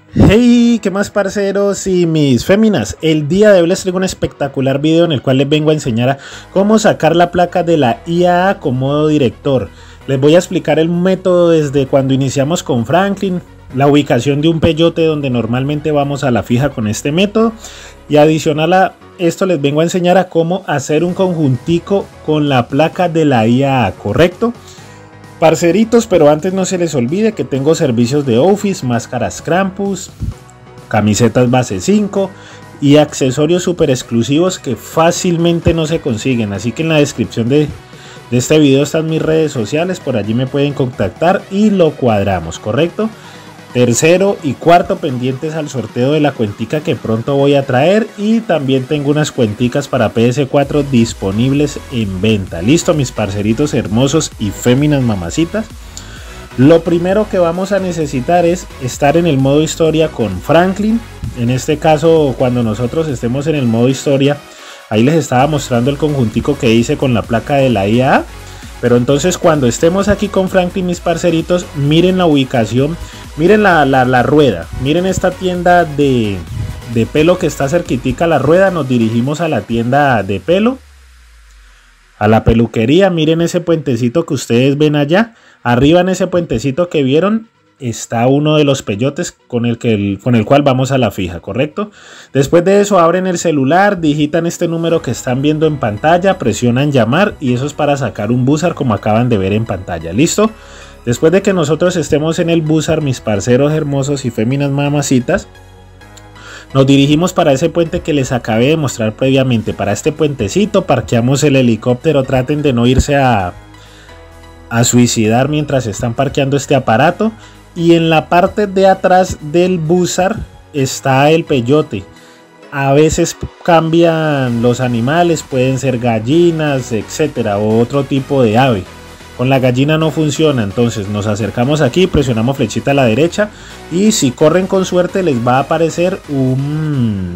Hey, ¿qué más parceros y mis féminas? El día de hoy les traigo un espectacular video en el cual les vengo a enseñar a cómo sacar la placa de la IAA con modo director. Les voy a explicar el método desde cuando iniciamos con Franklin, la ubicación de un peyote donde normalmente vamos a la fija con este método, y adicional a esto les vengo a enseñar a cómo hacer un conjuntico con la placa de la IAA, ¿correcto? Parceritos, pero antes no se les olvide que tengo servicios de Office, máscaras Krampus, camisetas base 5 y accesorios super exclusivos que fácilmente no se consiguen. Así que en la descripción de este video están mis redes sociales, por allí me pueden contactar y lo cuadramos, ¿correcto? Tercero y cuarto pendientes al sorteo de la cuentica que pronto voy a traer, y también tengo unas cuenticas para PS4 disponibles en venta. Listo, mis parceritos hermosos y féminas mamacitas. Lo primero que vamos a necesitar es estar en el modo historia con Franklin. En este caso, cuando nosotros estemos en el modo historia, ahí les estaba mostrando el conjuntico que hice con la placa de la IAA. Pero entonces cuando estemos aquí con Franklin, mis parceritos, miren la ubicación, miren la rueda, miren esta tienda de pelo que está cerquitica a la rueda. Nos dirigimos a la tienda de pelo, a la peluquería. Miren ese puentecito que ustedes ven allá. Arriba en ese puentecito que vieron está uno de los peyotes con el cual vamos a la fija, ¿correcto? Después de eso abren el celular, digitan este número que están viendo en pantalla, presionan llamar, y eso es para sacar un buzzer como acaban de ver en pantalla. ¿Listo? Después de que nosotros estemos en el buzzer, mis parceros hermosos y féminas mamacitas, nos dirigimos para ese puente que les acabé de mostrar previamente. Para este puentecito parqueamos el helicóptero. Traten de no irse a suicidar mientras están parqueando este aparato. Y en la parte de atrás del buzzer está el peyote. A veces cambian los animales, pueden ser gallinas, etcétera, o otro tipo de ave. Con la gallina no funciona, entonces nos acercamos aquí, presionamos flechita a la derecha, y si corren con suerte les va a aparecer un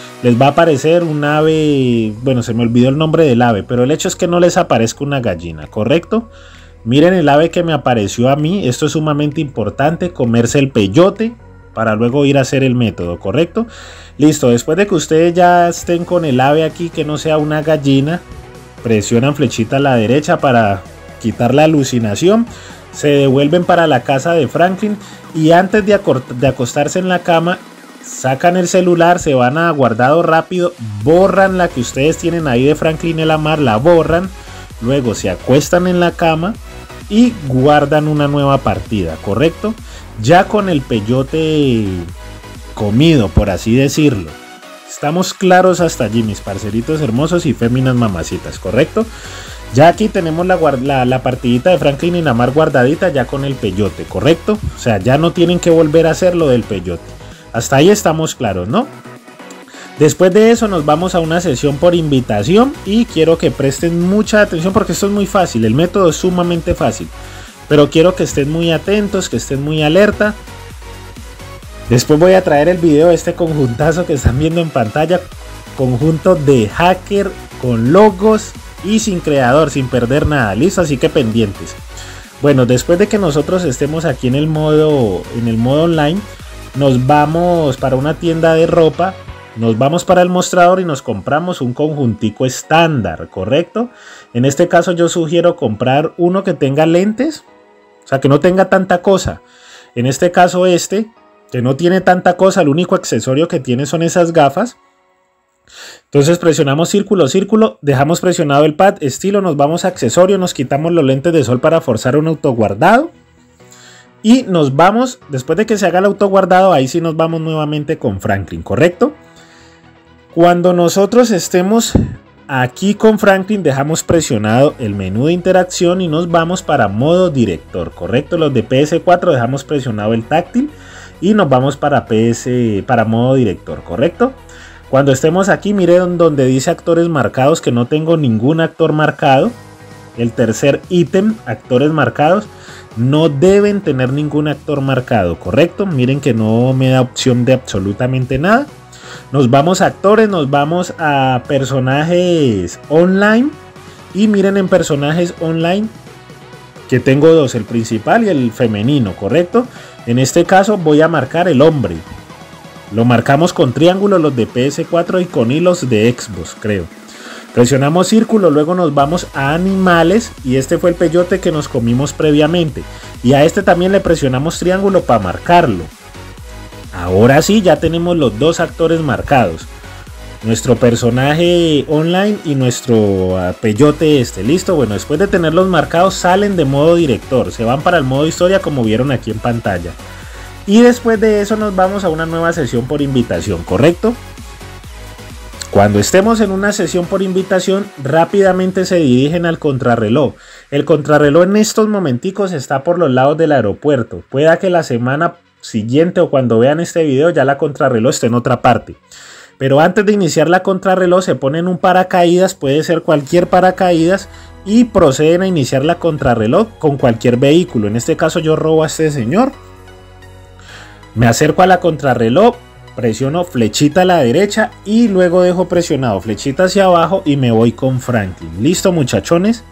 ave. Bueno, se me olvidó el nombre del ave, pero el hecho es que no les aparezca una gallina, ¿correcto? Miren el ave que me apareció a mí. Esto es sumamente importante, comerse el peyote para luego ir a hacer el método, ¿correcto? Listo, después de que ustedes ya estén con el ave aquí, que no sea una gallina, presionan flechita a la derecha para quitar la alucinación. Se devuelven para la casa de Franklin, y antes de acostarse en la cama, sacan el celular, se van a guardado rápido, borran la que ustedes tienen ahí de Franklin el Amar, la borran, luego se acuestan en la cama y guardan una nueva partida, ¿correcto? Ya con el peyote comido, por así decirlo. Estamos claros hasta allí, mis parceritos hermosos y féminas mamacitas, ¿correcto? Ya aquí tenemos la partidita de Franklin y Namar guardadita ya con el peyote, ¿correcto? O sea, ya no tienen que volver a hacer lo del peyote. Hasta ahí estamos claros, ¿no? Después de eso nos vamos a una sesión por invitación, y quiero que presten mucha atención porque esto es muy fácil, el método es sumamente fácil, pero quiero que estén muy atentos, que estén muy alerta. Después voy a traer el video de este conjuntazo que están viendo en pantalla, conjunto de hacker con logos y sin creador, sin perder nada, listo, así que pendientes. Bueno, después de que nosotros estemos aquí en el modo online, nos vamos para una tienda de ropa. Nos vamos para el mostrador y nos compramos un conjuntico estándar, ¿correcto? En este caso yo sugiero comprar uno que tenga lentes, o sea, que no tenga tanta cosa. En este caso que no tiene tanta cosa, el único accesorio que tiene son esas gafas. Entonces presionamos círculo, círculo, dejamos presionado el pad, estilo, nos vamos a accesorio, nos quitamos los lentes de sol para forzar un autoguardado. Y nos vamos, después de que se haga el autoguardado, ahí sí nos vamos nuevamente con Franklin, ¿correcto? Cuando nosotros estemos aquí con Franklin, dejamos presionado el menú de interacción y nos vamos para modo director, ¿correcto? Los de PS4 dejamos presionado el táctil y nos vamos para modo director, ¿correcto? Cuando estemos aquí, miren donde dice actores marcados, que no tengo ningún actor marcado. El tercer ítem, actores marcados, no deben tener ningún actor marcado, ¿correcto? Miren que no me da opción de absolutamente nada. Nos vamos a actores, nos vamos a personajes online, y miren en personajes online que tengo dos, el principal y el femenino, ¿correcto? En este caso voy a marcar el hombre. Lo marcamos con triángulo los de PS4 y con hilos de Xbox, creo. Presionamos círculo, luego nos vamos a animales y este fue el peyote que nos comimos previamente. Y a este también le presionamos triángulo para marcarlo. Ahora sí, ya tenemos los dos actores marcados. Nuestro personaje online y nuestro peyote este. Listo, bueno, después de tenerlos marcados salen de modo director. Se van para el modo historia como vieron aquí en pantalla. Y después de eso nos vamos a una nueva sesión por invitación, ¿correcto? Cuando estemos en una sesión por invitación, rápidamente se dirigen al contrarreloj. El contrarreloj en estos momenticos está por los lados del aeropuerto. Pueda que la semana siguiente o cuando vean este video ya la contrarreloj esté en otra parte. Pero antes de iniciar la contrarreloj se ponen un paracaídas, puede ser cualquier paracaídas, y proceden a iniciar la contrarreloj con cualquier vehículo. En este caso yo robo a este señor. Me acerco a la contrarreloj. Presiono flechita a la derecha y luego dejo presionado flechita hacia abajo y me voy con Franklin. Listo, muchachones.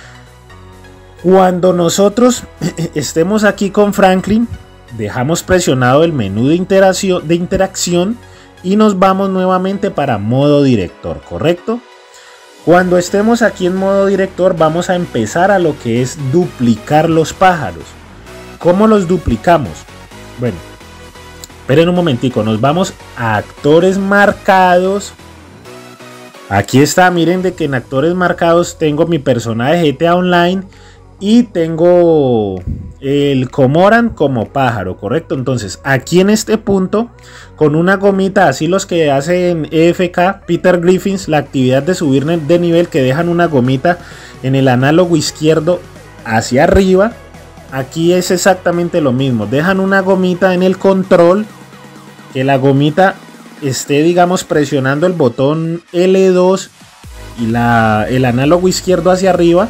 Cuando nosotros estemos aquí con Franklin, dejamos presionado el menú de interacción y nos vamos nuevamente para modo director, ¿correcto? Cuando estemos aquí en modo director vamos a empezar a lo que es duplicar los pájaros. ¿Cómo los duplicamos? Bueno, esperen un momentico, nos vamos a actores marcados. Aquí está, miren de que en actores marcados tengo mi personaje GTA Online y tengo el Comoran como pájaro, ¿correcto? Entonces aquí en este punto, con una gomita, así los que hacen EFK, Peter Griffins, la actividad de subir de nivel, que dejan una gomita en el análogo izquierdo hacia arriba. Aquí es exactamente lo mismo, dejan una gomita en el control, que la gomita esté, digamos, presionando el botón L2 y el análogo izquierdo hacia arriba,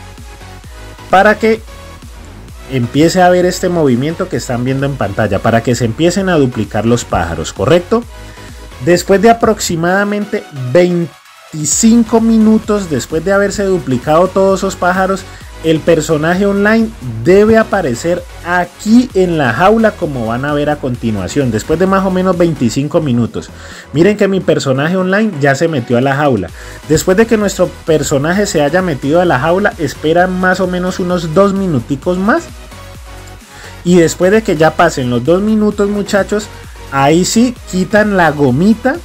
para que empiece a ver este movimiento que están viendo en pantalla, para que se empiecen a duplicar los pájaros, ¿correcto? Después de aproximadamente 25 minutos, después de haberse duplicado todos esos pájaros, el personaje online debe aparecer aquí en la jaula, como van a ver a continuación, después de más o menos 25 minutos. Miren que mi personaje online ya se metió a la jaula. Después de que nuestro personaje se haya metido a la jaula, esperan más o menos unos 2 minuticos más. Y después de que ya pasen los 2 minutos, muchachos, ahí sí quitan la gomita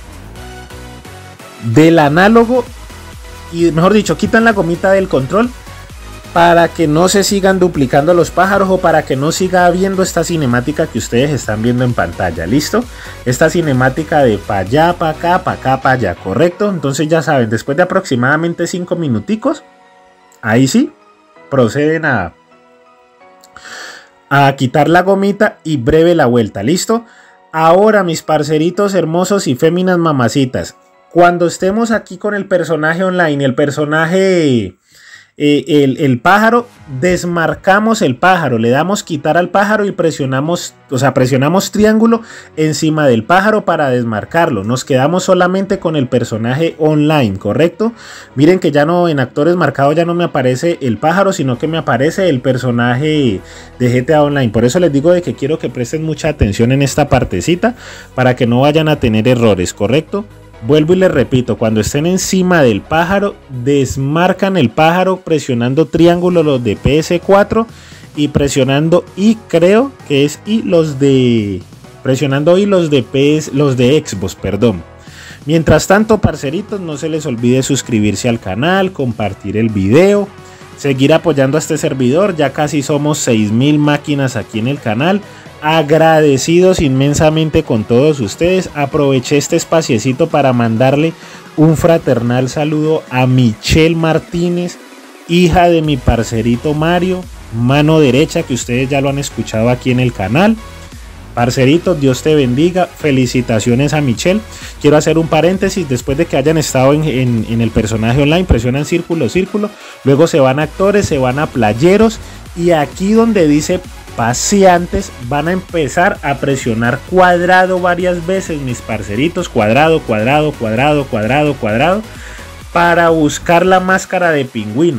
del análogo, y mejor dicho, quitan la gomita del control, para que no se sigan duplicando los pájaros o para que no siga habiendo esta cinemática que ustedes están viendo en pantalla. ¿Listo? Esta cinemática de para allá, para acá, para allá, ¿correcto? Entonces ya saben, después de aproximadamente 5 minuticos, ahí sí, proceden a quitar la gomita y breve la vuelta. ¿Listo? Ahora, mis parceritos hermosos y féminas mamacitas, cuando estemos aquí con el personaje online, el personaje... el pájaro, desmarcamos el pájaro, le damos quitar al pájaro y presionamos triángulo encima del pájaro para desmarcarlo. Nos quedamos solamente con el personaje online, ¿correcto? Miren que ya no, en actores marcados ya no me aparece el pájaro, sino que me aparece el personaje de GTA Online. Por eso les digo de que quiero que presten mucha atención en esta partecita para que no vayan a tener errores, ¿correcto? Vuelvo y les repito, cuando estén encima del pájaro, desmarcan el pájaro presionando triángulo los de PS4 y presionando Y, creo que es Y los de... presionando Y los de Xbox, perdón. Mientras tanto, parceritos, no se les olvide suscribirse al canal, compartir el video, seguir apoyando a este servidor. Ya casi somos 6.000 máquinas aquí en el canal. Agradecidos inmensamente con todos ustedes. Aproveché este espaciecito para mandarle un fraternal saludo a Michelle Martínez, hija de mi parcerito Mario, mano derecha, que ustedes ya lo han escuchado aquí en el canal. Parcerito, Dios te bendiga, felicitaciones a Michelle. Quiero hacer un paréntesis, después de que hayan estado en el personaje online, presionan círculo, círculo, luego se van a actores, se van a playeros, y aquí donde dice paseantes van a empezar a presionar cuadrado varias veces, mis parceritos, cuadrado, cuadrado, cuadrado, cuadrado, cuadrado, para buscar la máscara de pingüinos.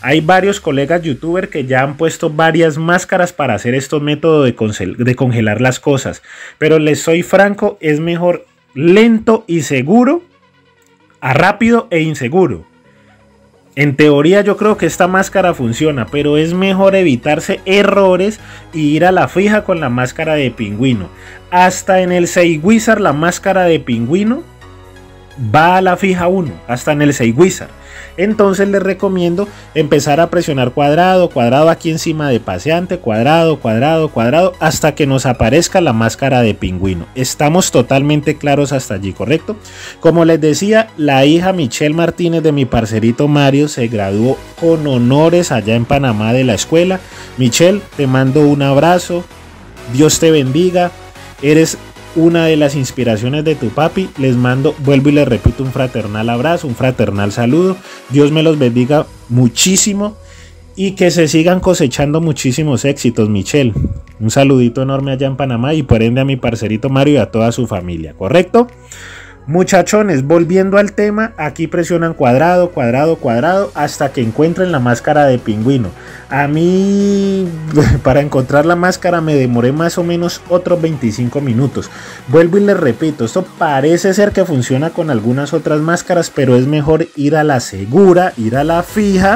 Hay varios colegas youtubers que ya han puesto varias máscaras para hacer estos métodos de congelar las cosas. Pero les soy franco, es mejor lento y seguro a rápido e inseguro. En teoría yo creo que esta máscara funciona, pero es mejor evitarse errores y ir a la fija con la máscara de pingüino. Hasta en el 6 Wizard la máscara de pingüino va a la fija 1, hasta en el 6 Wizard. Entonces les recomiendo empezar a presionar cuadrado, cuadrado aquí encima de paseante, cuadrado, cuadrado, cuadrado, hasta que nos aparezca la máscara de pingüino. Estamos totalmente claros hasta allí, ¿correcto? Como les decía, la hija Michelle Martínez de mi parcerito Mario se graduó con honores allá en Panamá de la escuela. Michelle, te mando un abrazo, Dios te bendiga, eres una de las inspiraciones de tu papi. Les mando, vuelvo y les repito, un fraternal abrazo, un fraternal saludo. Dios me los bendiga muchísimo y que se sigan cosechando muchísimos éxitos, Michelle. Un saludito enorme allá en Panamá y por ende a mi parcerito Mario y a toda su familia, ¿correcto? Muchachones, volviendo al tema, aquí presionan cuadrado, cuadrado, cuadrado hasta que encuentren la máscara de pingüino. A mí, para encontrar la máscara me demoré más o menos otros 25 minutos. Vuelvo y les repito, esto parece ser que funciona con algunas otras máscaras, pero es mejor ir a la segura, ir a la fija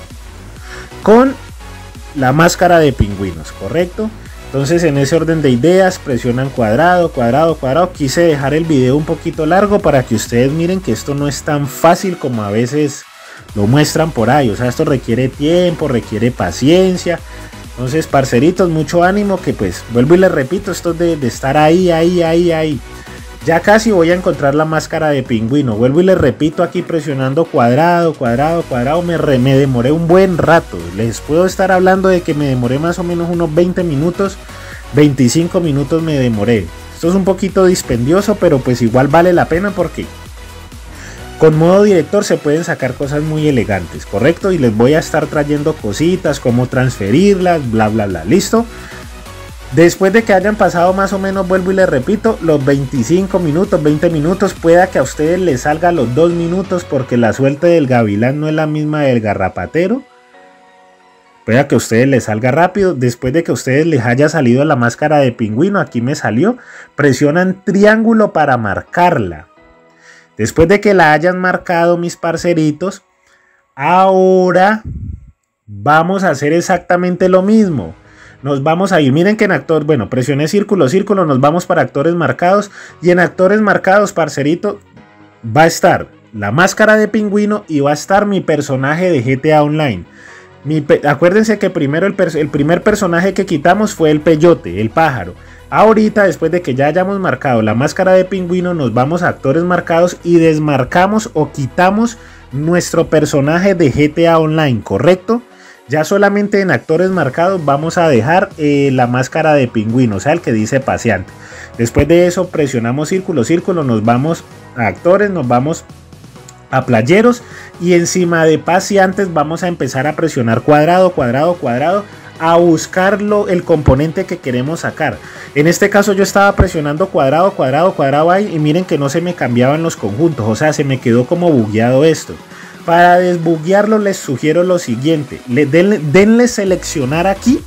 con la máscara de pingüinos, ¿correcto? Entonces en ese orden de ideas presionan cuadrado, cuadrado, cuadrado. Quise dejar el video un poquito largo para que ustedes miren que esto no es tan fácil como a veces lo muestran por ahí. O sea, esto requiere tiempo, requiere paciencia. Entonces, parceritos, mucho ánimo, que pues vuelvo y les repito, esto de estar ahí. Ya casi voy a encontrar la máscara de pingüino. Vuelvo y les repito, aquí presionando cuadrado, cuadrado, cuadrado. Me demoré un buen rato. Les puedo estar hablando de que me demoré más o menos unos 20 minutos. 25 minutos me demoré. Esto es un poquito dispendioso, pero pues igual vale la pena porque con modo director se pueden sacar cosas muy elegantes, ¿correcto? Y les voy a estar trayendo cositas, cómo transferirlas, bla, bla, bla. ¿Listo? Después de que hayan pasado más o menos, vuelvo y les repito, los 25 minutos, 20 minutos, pueda que a ustedes les salga los 2 minutos porque la suerte del gavilán no es la misma del garrapatero. Pueda que a ustedes les salga rápido. Después de que a ustedes les haya salido la máscara de pingüino, aquí me salió, presionan triángulo para marcarla. Después de que la hayan marcado, mis parceritos, ahora vamos a hacer exactamente lo mismo. Nos vamos a ir, miren que en actor, bueno, presioné círculo, círculo, nos vamos para actores marcados. Y en actores marcados, parcerito, va a estar la máscara de pingüino y va a estar mi personaje de GTA Online. Acuérdense que primero el primer personaje que quitamos fue el peyote, el pájaro. Ahorita, después de que ya hayamos marcado la máscara de pingüino, nos vamos a actores marcados y desmarcamos o quitamos nuestro personaje de GTA Online, ¿correcto? Ya solamente en actores marcados vamos a dejar la máscara de pingüino, o sea, el que dice paseante. Después de eso presionamos círculo, círculo, nos vamos a actores, nos vamos a playeros y encima de paseantes vamos a empezar a presionar cuadrado, cuadrado, cuadrado a buscarlo el componente que queremos sacar. En este caso yo estaba presionando cuadrado, cuadrado, cuadrado ahí y miren que no se me cambiaban los conjuntos, o sea, se me quedó como bugueado esto. Para desbuguearlo les sugiero lo siguiente, denle seleccionar aquí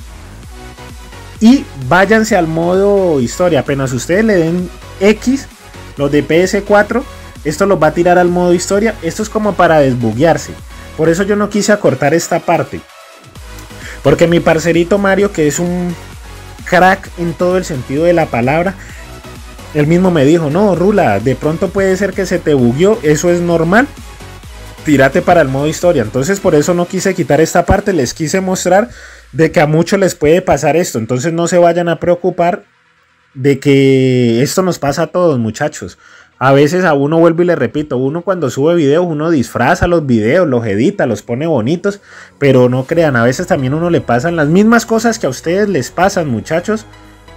y váyanse al modo historia. Apenas ustedes le den X, los de PS4, esto los va a tirar al modo historia. Esto es como para desbuguearse, por eso yo no quise acortar esta parte, porque mi parcerito Mario, que es un crack en todo el sentido de la palabra, él mismo me dijo, no Rula, de pronto puede ser que se te bugueó, eso es normal, tírate para el modo historia. Entonces por eso no quise quitar esta parte, les quise mostrar de que a muchos les puede pasar esto. Entonces no se vayan a preocupar de que esto nos pasa a todos, muchachos. A veces a uno, vuelvo y le repito, uno cuando sube videos, uno disfraza los videos, los edita, los pone bonitos, pero no crean, a veces también uno le pasan las mismas cosas que a ustedes les pasan, muchachos.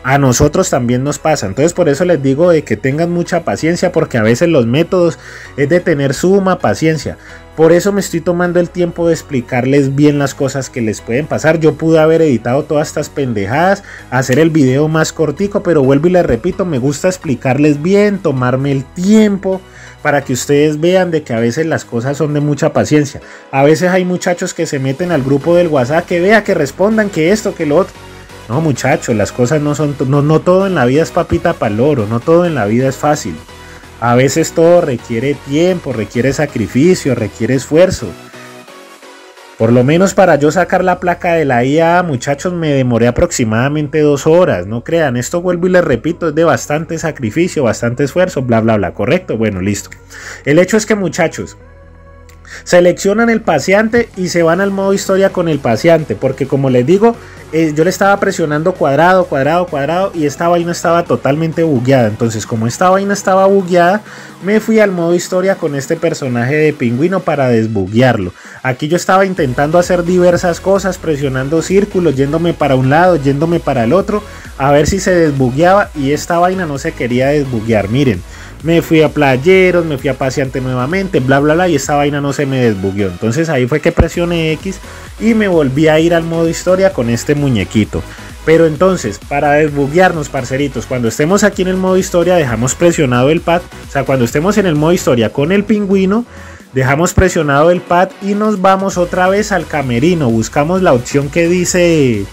a nosotros también nos pasa. Entonces por eso les digo de que tengan mucha paciencia, porque a veces los métodos es de tener suma paciencia. Por eso me estoy tomando el tiempo de explicarles bien las cosas que les pueden pasar. Yo pude haber editado todas estas pendejadas, hacer el video más cortico, pero vuelvo y les repito, me gusta explicarles bien, tomarme el tiempo para que ustedes vean de que a veces las cosas son de mucha paciencia. A veces hay muchachos que se meten al grupo del WhatsApp, que vea, que respondan, que esto, que lo otro. No, muchachos, las cosas no son, no todo en la vida es papita para el loro, no todo en la vida es fácil. A veces todo requiere tiempo, requiere sacrificio, requiere esfuerzo. Por lo menos para yo sacar la placa de la IA, muchachos, me demoré aproximadamente 2 horas. No crean, esto vuelvo y les repito, es de bastante sacrificio, bastante esfuerzo, bla, bla, bla. ¿Correcto? Bueno, listo. El hecho es que, muchachos, seleccionan el paseante y se van al modo historia con el paseante, porque como les digo, yo le estaba presionando cuadrado, cuadrado, cuadrado y esta vaina estaba totalmente bugueada. Entonces, como esta vaina estaba bugueada, me fui al modo historia con este personaje de pingüino para desbuguearlo. Aquí yo estaba intentando hacer diversas cosas, presionando círculos, yéndome para un lado, yéndome para el otro, a ver si se desbugueaba, y esta vaina no se quería desbuguear. Miren, me fui a playeros, me fui a paseante nuevamente, bla bla bla, y esta vaina no se me desbugueó. Entonces ahí fue que presioné X y me volví a ir al modo historia con este muñequito. Pero entonces, para desbuguearnos, parceritos, cuando estemos aquí en el modo historia, dejamos presionado el pad. O sea, cuando estemos en el modo historia con el pingüino, dejamos presionado el pad y nos vamos otra vez al camerino. Buscamos la opción que dice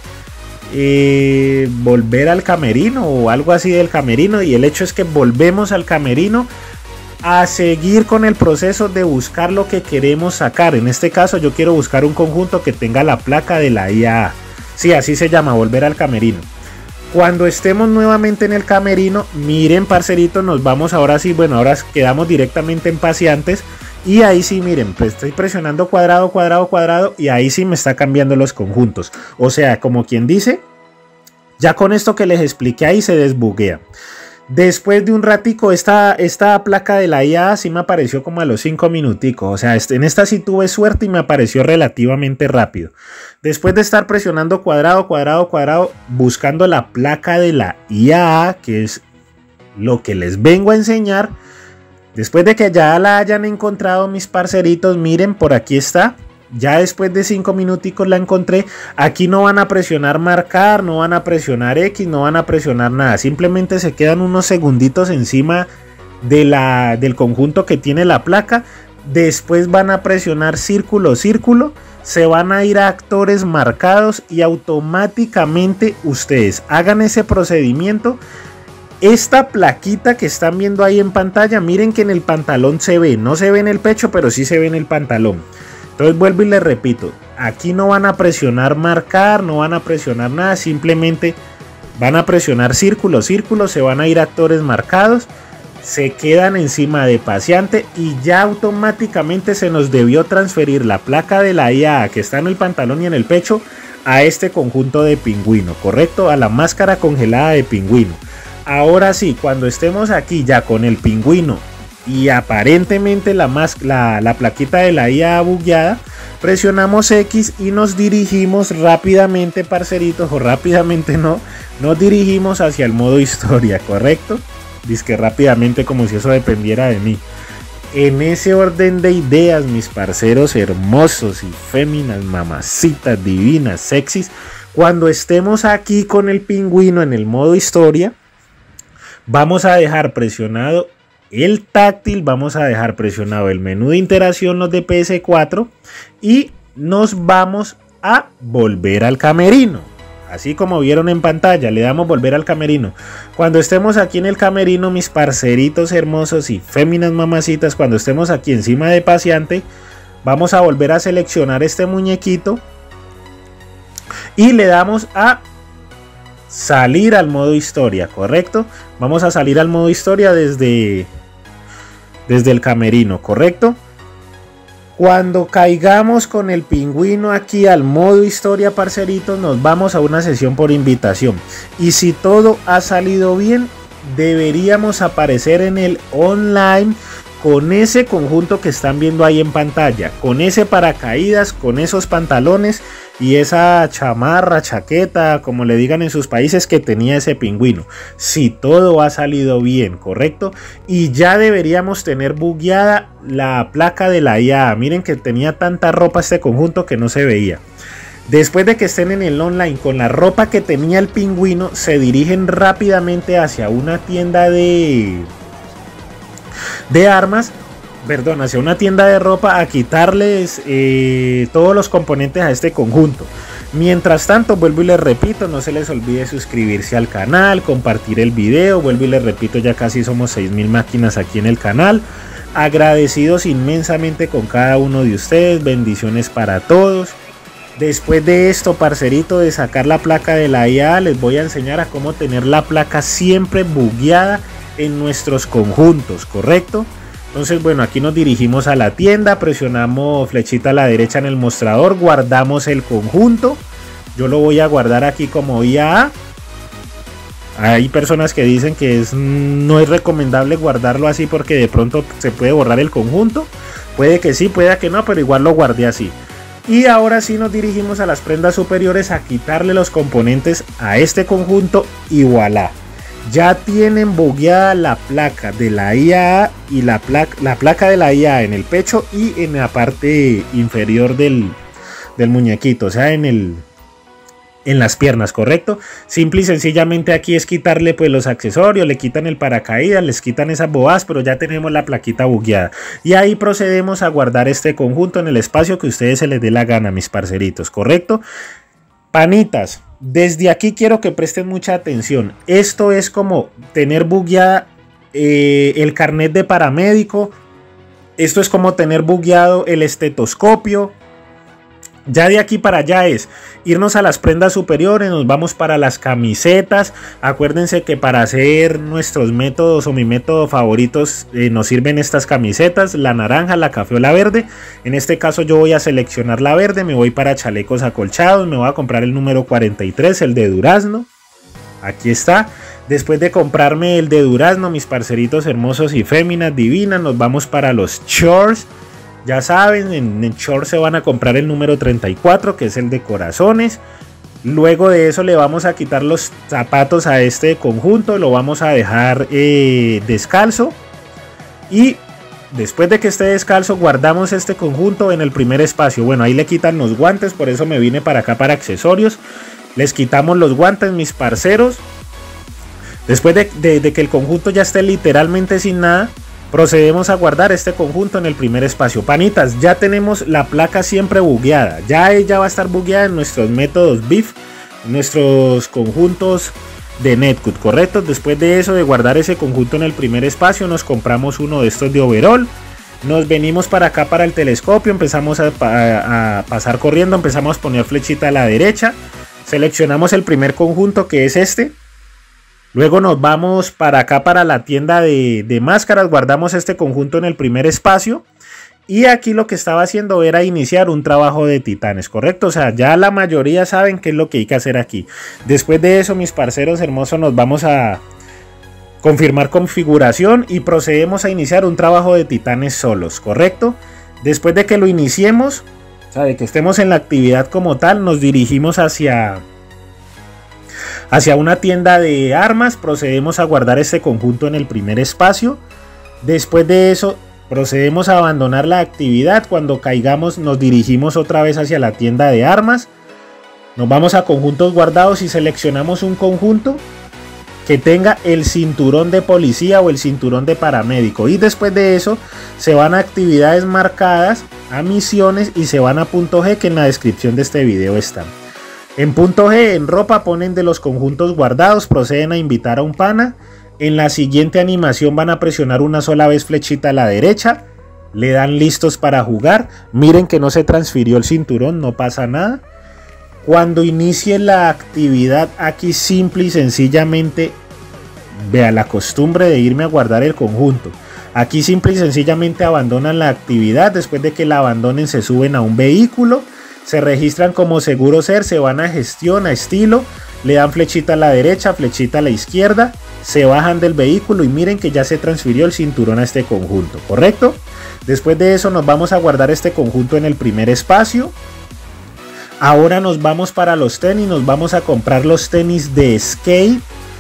volver al camerino o algo así del camerino, y el hecho es que volvemos al camerino a seguir con el proceso de buscar lo que queremos sacar. En este caso yo quiero buscar un conjunto que tenga la placa de la IAA. Sí, así se llama, volver al camerino. Cuando estemos nuevamente en el camerino, miren, parceritos, nos vamos ahora sí, bueno, ahora quedamos directamente en paseantes. Y ahí sí, miren, pues estoy presionando cuadrado, cuadrado, cuadrado, y ahí sí me está cambiando los conjuntos. O sea, como quien dice, ya con esto que les expliqué ahí se desbuguea. Después de un ratico, esta placa de la IA sí me apareció como a los 5 minuticos. O sea, en esta sí tuve suerte y me apareció relativamente rápido. Después de estar presionando cuadrado, cuadrado, cuadrado, buscando la placa de la IA, que es lo que les vengo a enseñar. Después de que ya la hayan encontrado, mis parceritos, miren, por aquí está. Ya después de 5 minuticos la encontré. Aquí no van a presionar marcar, no van a presionar X, no van a presionar nada. Simplemente se quedan unos segunditos encima del conjunto que tiene la placa. Después van a presionar círculo, círculo. Se van a ir a actores marcados y automáticamente ustedes hagan ese procedimiento. Esta plaquita que están viendo ahí en pantalla, miren que en el pantalón se ve, no se ve en el pecho, pero sí se ve en el pantalón. Entonces vuelvo y les repito, aquí no van a presionar marcar, no van a presionar nada, simplemente van a presionar círculo, círculo, se van a ir a actores marcados, se quedan encima de paseante y ya automáticamente se nos debió transferir la placa de la IA que está en el pantalón y en el pecho a este conjunto de pingüino, ¿correcto? A la máscara congelada de pingüino. Ahora sí, cuando estemos aquí ya con el pingüino y aparentemente la plaquita de la IA bugueada, presionamos X y nos dirigimos rápidamente, parceritos, o rápidamente no, nos dirigimos hacia el modo historia, ¿correcto? Dice que rápidamente, como si eso dependiera de mí. En ese orden de ideas, mis parceros hermosos y féminas, mamacitas, divinas, sexys, cuando estemos aquí con el pingüino en el modo historia, vamos a dejar presionado el táctil, vamos a dejar presionado el menú de interacción, los de PS4, y nos vamos a volver al camerino. Así como vieron en pantalla, le damos volver al camerino. Cuando estemos aquí en el camerino, mis parceritos hermosos y féminas mamacitas, cuando estemos aquí encima de paseante, vamos a volver a seleccionar este muñequito y le damos a salir al modo historia, ¿correcto? Vamos a salir al modo historia desde el camerino, ¿correcto? Cuando caigamos con el pingüino aquí al modo historia, parceritos, nos vamos a una sesión por invitación. Y si todo ha salido bien, deberíamos aparecer en el online con ese conjunto que están viendo ahí en pantalla, con ese paracaídas, con esos pantalones y esa chamarra, chaqueta, como le digan en sus países, que tenía ese pingüino. Si todo ha salido bien, correcto, y ya deberíamos tener bugueada la placa de la IAA. Miren que tenía tanta ropa este conjunto que no se veía. Después de que estén en el online con la ropa que tenía el pingüino, se dirigen rápidamente hacia una tienda de armas, perdón, hacia una tienda de ropa a quitarles todos los componentes a este conjunto. Mientras tanto, vuelvo y les repito, no se les olvide suscribirse al canal, compartir el video. Vuelvo y les repito, ya casi somos 6000 máquinas aquí en el canal. Agradecidos inmensamente con cada uno de ustedes, bendiciones para todos. Después de esto, parcerito, de sacar la placa de la IAA, les voy a enseñar a cómo tener la placa siempre bugueada en nuestros conjuntos, ¿correcto? Entonces, bueno, aquí nos dirigimos a la tienda, presionamos flechita a la derecha en el mostrador, guardamos el conjunto. Yo lo voy a guardar aquí como IAA. Hay personas que dicen que no es recomendable guardarlo así porque de pronto se puede borrar el conjunto. Puede que sí, puede que no, pero igual lo guardé así. Y ahora sí nos dirigimos a las prendas superiores a quitarle los componentes a este conjunto y voilà. Ya tienen bugueada la placa de la IAA y la placa de la IAA en el pecho y en la parte inferior del muñequito, o sea, en las piernas, ¿correcto? Simple y sencillamente aquí es quitarle pues los accesorios, le quitan el paracaídas, les quitan esas bobadas, pero ya tenemos la plaquita bugueada. Y ahí procedemos a guardar este conjunto en el espacio que a ustedes se les dé la gana, mis parceritos, ¿correcto? Panitas, desde aquí quiero que presten mucha atención. Esto es como tener bugueada el carnet de paramédico. Esto es como tener bugueado el estetoscopio. Ya de aquí para allá es irnos a las prendas superiores, nos vamos para las camisetas. Acuérdense que para hacer nuestros métodos o mi método favoritos nos sirven estas camisetas, la naranja, la café o la verde. En este caso yo voy a seleccionar la verde, me voy para chalecos acolchados, me voy a comprar el número 43, el de durazno. Aquí está. Después de comprarme el de durazno, mis parceritos hermosos y féminas divinas, nos vamos para los shorts. Ya saben, en el short se van a comprar el número 34, que es el de corazones. Luego de eso le vamos a quitar los zapatos a este conjunto, lo vamos a dejar descalzo. Y después de que esté descalzo, guardamos este conjunto en el primer espacio. Bueno, ahí le quitan los guantes, por eso me vine para acá para accesorios. Les quitamos los guantes, mis parceros. Después de que el conjunto ya esté literalmente sin nada, procedemos a guardar este conjunto en el primer espacio. Panitas, ya tenemos la placa siempre bugueada. Ya ella va a estar bugueada en nuestros métodos BIF, nuestros conjuntos de Netcut, ¿correcto? Después de eso, de guardar ese conjunto en el primer espacio, nos compramos uno de estos de overall. Nos venimos para acá para el telescopio, empezamos a pasar corriendo, empezamos a poner flechita a la derecha. Seleccionamos el primer conjunto, que es este. Luego nos vamos para acá para la tienda de máscaras, guardamos este conjunto en el primer espacio. Y aquí lo que estaba haciendo era iniciar un trabajo de titanes, ¿correcto? O sea, ya la mayoría saben qué es lo que hay que hacer aquí. Después de eso, mis parceros hermosos, nos vamos a confirmar configuración y procedemos a iniciar un trabajo de titanes solos, ¿correcto? Después de que lo iniciemos, o sea, de que estemos en la actividad como tal, nos dirigimos hacia una tienda de armas, procedemos a guardar este conjunto en el primer espacio. Después de eso procedemos a abandonar la actividad. Cuando caigamos nos dirigimos otra vez hacia la tienda de armas. Nos vamos a conjuntos guardados y seleccionamos un conjunto que tenga el cinturón de policía o el cinturón de paramédico. Y después de eso se van a actividades marcadas, a misiones y se van a punto G, que en la descripción de este video están. En punto G, en ropa, ponen de los conjuntos guardados, proceden a invitar a un pana. En la siguiente animación van a presionar una sola vez flechita a la derecha, le dan listos para jugar. Miren que no se transfirió el cinturón, no pasa nada. Cuando inicie la actividad, aquí simple y sencillamente, vea la costumbre de irme a guardar el conjunto. Aquí simple y sencillamente abandonan la actividad. Después de que la abandonen, se suben a un vehículo, se registran como seguro ser, se van a gestión, a estilo, le dan flechita a la derecha, flechita a la izquierda, se bajan del vehículo y miren que ya se transfirió el cinturón a este conjunto, ¿correcto? Después de eso nos vamos a guardar este conjunto en el primer espacio. Ahora nos vamos para los tenis, nos vamos a comprar los tenis de skate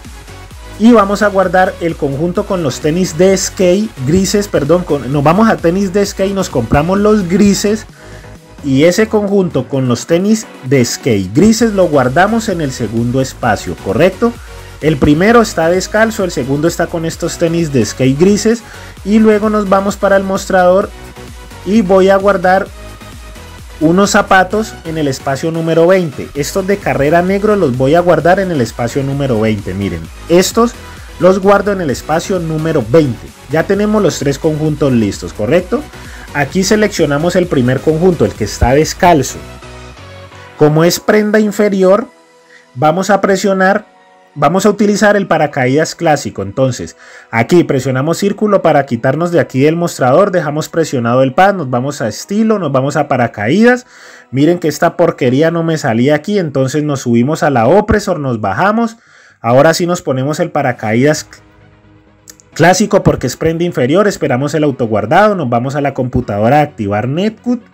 y vamos a guardar el conjunto con los tenis de skate grises, perdón, nos vamos a tenis de skate, nos compramos los grises y ese conjunto con los tenis de skate grises lo guardamos en el segundo espacio, ¿correcto? El primero está descalzo, el segundo está con estos tenis de skate grises y luego nos vamos para el mostrador y voy a guardar unos zapatos en el espacio número 20. Estos de carrera negro los voy a guardar en el espacio número 20. Miren, estos los guardo en el espacio número 20. Ya tenemos los tres conjuntos listos, ¿correcto? Aquí seleccionamos el primer conjunto, el que está descalzo. Como es prenda inferior, vamos a utilizar el paracaídas clásico. Entonces aquí presionamos círculo para quitarnos de aquí del mostrador, dejamos presionado el pad, nos vamos a estilo, nos vamos a paracaídas. Miren que esta porquería no me salía aquí, entonces nos subimos a la opresor, nos bajamos. Ahora sí nos ponemos el paracaídas clásico porque es prenda inferior, esperamos el autoguardado, nos vamos a la computadora a activar Netcode.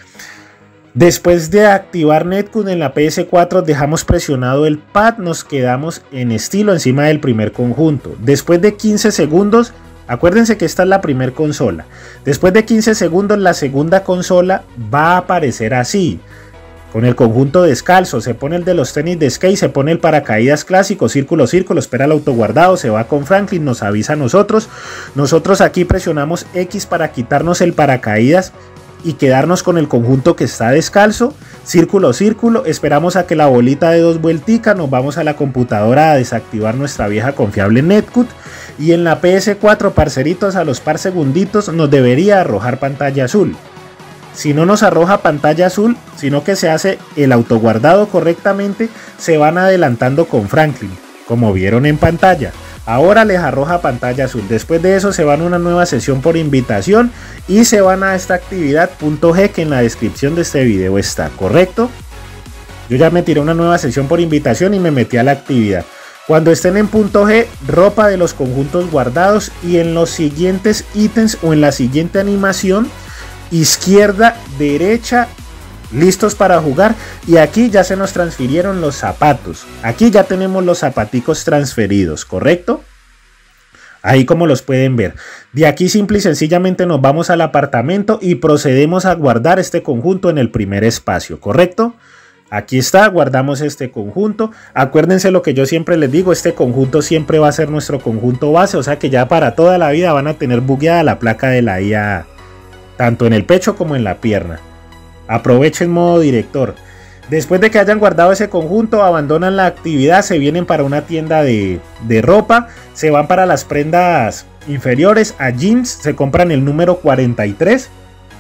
Después de activar Netcode en la PS4 dejamos presionado el pad, nos quedamos en estilo encima del primer conjunto. Después de 15 segundos, acuérdense que esta es la primera consola. Después de 15 segundos la segunda consola va a aparecer así. Con el conjunto descalzo, se pone el de los tenis de skate, se pone el paracaídas clásico, círculo, círculo, espera el autoguardado, se va con Franklin, nos avisa a nosotros. Nosotros aquí presionamos X para quitarnos el paracaídas y quedarnos con el conjunto que está descalzo, círculo, círculo, esperamos a que la bolita de 2 vuelticas, nos vamos a la computadora a desactivar nuestra vieja confiable Netcode y en la PS4, parceritos, a los par segunditos nos debería arrojar pantalla azul. Si no nos arroja pantalla azul, sino que se hace el autoguardado correctamente, se van adelantando con Franklin, como vieron en pantalla. Ahora les arroja pantalla azul. Después de eso se van a una nueva sesión por invitación y se van a esta actividad .g que en la descripción de este video está, ¿correcto? Yo ya me tiré una nueva sesión por invitación y me metí a la actividad. Cuando estén en .g, ropa de los conjuntos guardados y en los siguientes ítems o en la siguiente animación, izquierda, derecha, listos para jugar y aquí ya se nos transfirieron los zapatos. Aquí ya tenemos los zapaticos transferidos, ¿correcto? Ahí como los pueden ver. De aquí simple y sencillamente nos vamos al apartamento y procedemos a guardar este conjunto en el primer espacio, ¿correcto? Aquí está, guardamos este conjunto. Acuérdense lo que yo siempre les digo, este conjunto siempre va a ser nuestro conjunto base, o sea que ya para toda la vida van a tener bugueada la placa de la IA, tanto en el pecho como en la pierna. Aprovechen modo director. Después de que hayan guardado ese conjunto, abandonan la actividad, se vienen para una tienda de ropa, se van para las prendas inferiores a jeans, se compran el número 43.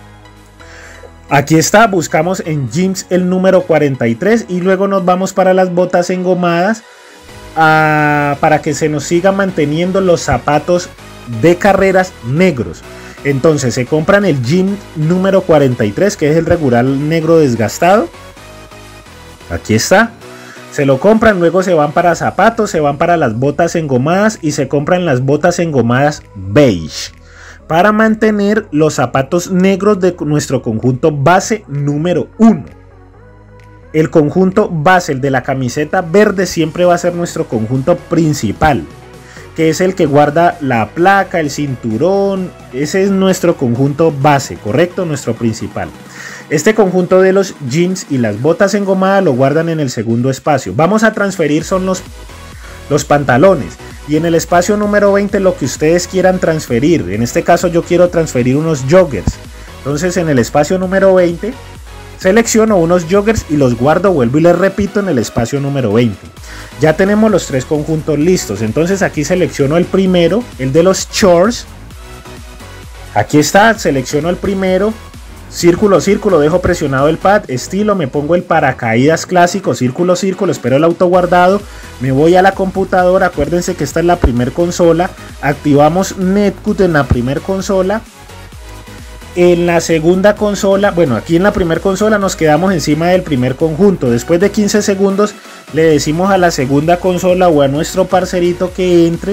Aquí está, buscamos en jeans el número 43 y luego nos vamos para las botas engomadas para que se nos sigan manteniendo los zapatos de carreras negros. Entonces se compran el jean número 43, que es el regular negro desgastado. Aquí está. Se lo compran, luego se van para zapatos, se van para las botas engomadas y se compran las botas engomadas beige para mantener los zapatos negros de nuestro conjunto base número 1. El conjunto base, el de la camiseta verde, siempre va a ser nuestro conjunto principal, que es el que guarda la placa, el cinturón. Ese es nuestro conjunto base, correcto, nuestro principal. Este conjunto de los jeans y las botas engomadas lo guardan en el segundo espacio. Vamos a transferir son los pantalones y en el espacio número 20 lo que ustedes quieran transferir. En este caso yo quiero transferir unos joggers. Entonces en el espacio número 20 selecciono unos joggers y los guardo, vuelvo y les repito, en el espacio número 20. Ya tenemos los tres conjuntos listos, entonces aquí selecciono el primero, el de los shorts. Aquí está, selecciono el primero, círculo, círculo, dejo presionado el pad, estilo, me pongo el paracaídas clásico, círculo, círculo, espero el autoguardado, me voy a la computadora, acuérdense que esta es la primer consola, activamos Netcode en la primer consola. En la segunda consola, bueno, aquí en la primera consola nos quedamos encima del primer conjunto. Después de 15 segundos le decimos a la segunda consola o a nuestro parcerito que entre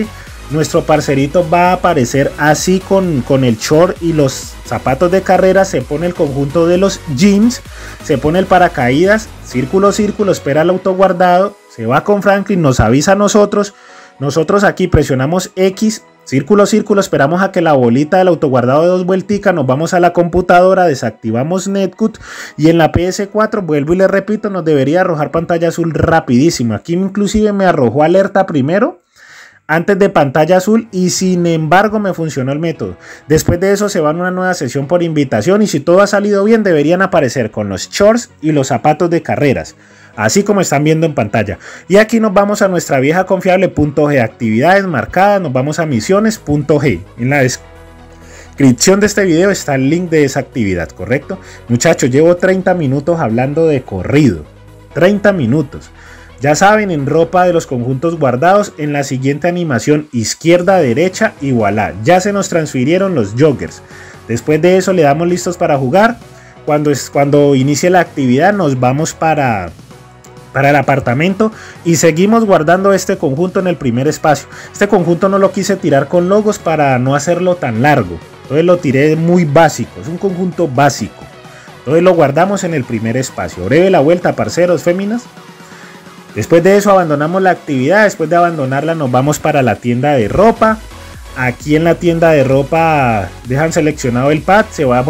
nuestro parcerito va a aparecer así con el short y los zapatos de carrera. Se pone el conjunto de los jeans, se pone el paracaídas, círculo, círculo, espera el autoguardado, se va con Franklin, nos avisa a nosotros. Nosotros aquí presionamos X, círculo, círculo, esperamos a que la bolita del autoguardado de 2 vuelticas, nos vamos a la computadora, desactivamos Netcut y en la PS4, vuelvo y le repito, nos debería arrojar pantalla azul rapidísimo. Aquí inclusive me arrojó alerta primero, antes de pantalla azul, y sin embargo me funcionó el método. Después de eso se van a una nueva sesión por invitación y si todo ha salido bien deberían aparecer con los shorts y los zapatos de carreras, así como están viendo en pantalla. Y aquí nos vamos a nuestra vieja confiable .g, actividades marcadas, nos vamos a misiones .g. En la descripción de este video está el link de esa actividad, ¿correcto? Muchachos, llevo 30 minutos hablando de corrido, 30 minutos. Ya saben, en ropa de los conjuntos guardados, en la siguiente animación izquierda, derecha y voilà, ya se nos transfirieron los joggers. Después de eso le damos listos para jugar. Cuando inicie la actividad nos vamos para el apartamento y seguimos guardando este conjunto en el primer espacio. Este conjunto no lo quise tirar con logos para no hacerlo tan largo, entonces lo tiré muy básico, es un conjunto básico. Entonces lo guardamos en el primer espacio. Breve la vuelta, parceros, féminas. Después de eso abandonamos la actividad. Después de abandonarla nos vamos para la tienda de ropa. Aquí en la tienda de ropa dejan seleccionado el pad,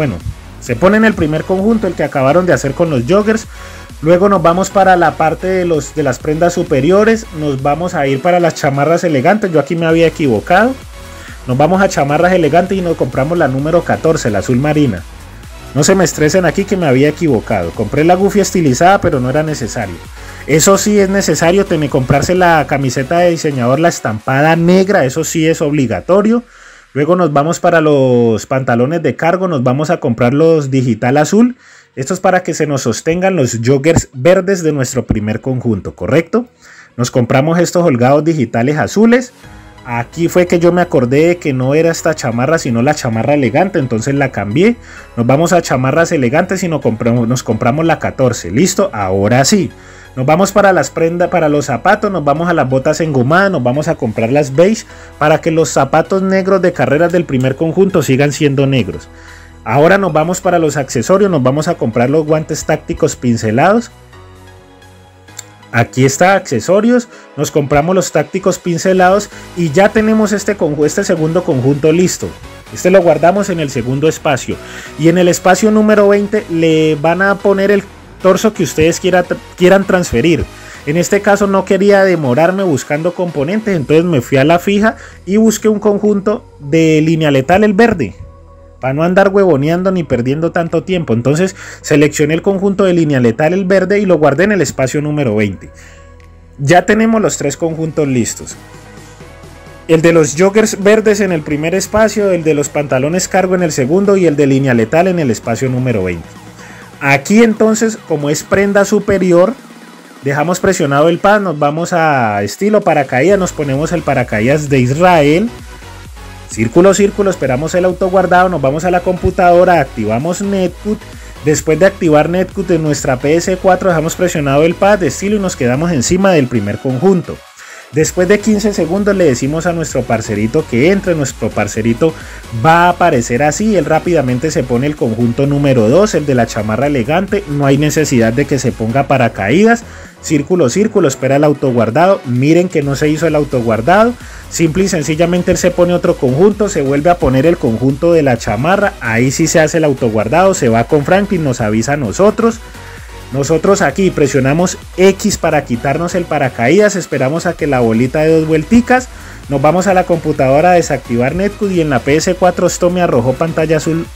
se pone en el primer conjunto, el que acabaron de hacer con los joggers. Luego nos vamos para la parte de las prendas superiores. Nos vamos a ir para las chamarras elegantes. Yo aquí me había equivocado. Nos vamos a chamarras elegantes y nos compramos la número 14, la azul marina. No se me estresen aquí que me había equivocado. Compré la Goofy estilizada, pero no era necesario. Eso sí es necesario, comprarse la camiseta de diseñador, la estampada negra, eso sí es obligatorio. Luego nos vamos para los pantalones de cargo, nos vamos a comprar los digital azul. Esto es para que se nos sostengan los joggers verdes de nuestro primer conjunto, ¿correcto? Nos compramos estos holgados digitales azules. Aquí fue que yo me acordé de que no era esta chamarra, sino la chamarra elegante, entonces la cambié. Nos vamos a chamarras elegantes y nos compramos la 14. Listo, ahora sí. Nos vamos para las prendas, para los zapatos, nos vamos a las botas engomadas, nos vamos a comprar las beige para que los zapatos negros de carreras del primer conjunto sigan siendo negros. Ahora nos vamos para los accesorios, nos vamos a comprar los guantes tácticos pincelados. Aquí está, accesorios, nos compramos los tácticos pincelados y ya tenemos este segundo conjunto listo. Este lo guardamos en el segundo espacio y en el espacio número 20 le van a poner el torso que ustedes quieran transferir. En este caso no quería demorarme buscando componentes, entonces me fui a la fija y busqué un conjunto de línea letal, el verde, para no andar huevoneando ni perdiendo tanto tiempo. Entonces seleccioné el conjunto de línea letal, el verde, y lo guardé en el espacio número 20. Ya tenemos los 3 conjuntos listos. El de los joggers verdes en el primer espacio, el de los pantalones cargo en el segundo y el de línea letal en el espacio número 20. Aquí entonces, como es prenda superior, dejamos presionado el pad, nos vamos a estilo paracaídas, nos ponemos el paracaídas de Israel, círculo, círculo, esperamos el autoguardado, nos vamos a la computadora, activamos Netcut. Después de activar Netcut en nuestra PS4 dejamos presionado el pad de estilo y nos quedamos encima del primer conjunto. Después de 15 segundos le decimos a nuestro parcerito que entre, nuestro parcerito va a aparecer así, él rápidamente se pone el conjunto número 2, el de la chamarra elegante, no hay necesidad de que se ponga paracaídas, círculo, círculo, espera el autoguardado, miren que no se hizo el autoguardado, simple y sencillamente él se pone otro conjunto, se vuelve a poner el conjunto de la chamarra, ahí sí se hace el autoguardado, se va con Franklin, nos avisa a nosotros. Nosotros aquí presionamos X para quitarnos el paracaídas, esperamos a que la bolita de 2 vuelticas, nos vamos a la computadora a desactivar Netcut y en la PS4 esto me arrojó pantalla azul.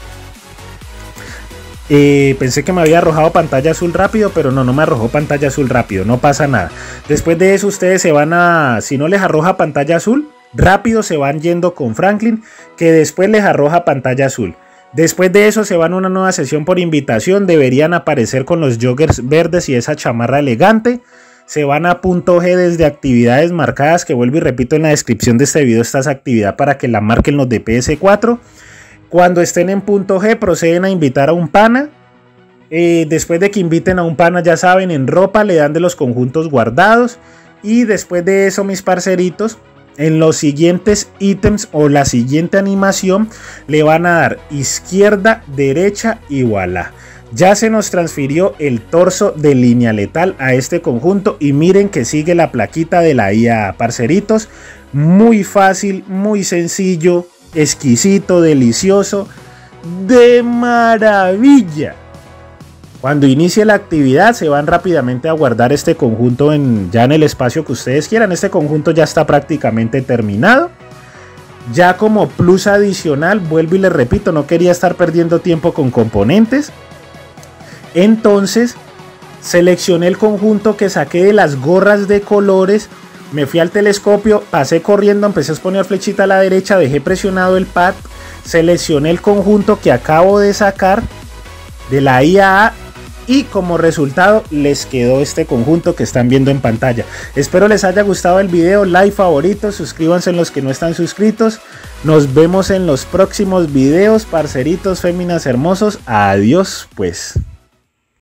Pensé que me había arrojado pantalla azul rápido, pero no me arrojó pantalla azul rápido, no pasa nada. Después de eso ustedes se van a, si no les arroja pantalla azul, rápido se van yendo con Franklin, que después les arroja pantalla azul. Después de eso se van a una nueva sesión por invitación, deberían aparecer con los joggers verdes y esa chamarra elegante. Se van a .g desde actividades marcadas, que vuelvo y repito, en la descripción de este video está esa actividad para que la marquen los de PS4. Cuando estén en .g proceden a invitar a un pana. Después de que inviten a un pana, ya saben, en ropa le dan de los conjuntos guardados. Y después de eso, mis parceritos, en los siguientes ítems o la siguiente animación le van a dar izquierda, derecha y voilà. Ya se nos transfirió el torso de Línea Letal a este conjunto y miren que sigue la plaquita de la IAA, parceritos. Muy fácil, muy sencillo, exquisito, delicioso, de maravilla. Cuando inicie la actividad se van rápidamente a guardar este conjunto ya en el espacio que ustedes quieran. Este conjunto ya está prácticamente terminado. Ya como plus adicional, vuelvo y les repito, no quería estar perdiendo tiempo con componentes. Entonces seleccioné el conjunto que saqué de las gorras de colores. Me fui al telescopio, pasé corriendo, empecé a poner flechita a la derecha, dejé presionado el pad. Seleccioné el conjunto que acabo de sacar de la IAA. Y como resultado les quedó este conjunto que están viendo en pantalla. Espero les haya gustado el video, like, favorito, suscríbanse en los que no están suscritos. Nos vemos en los próximos videos, parceritos, féminas hermosos. Adiós pues.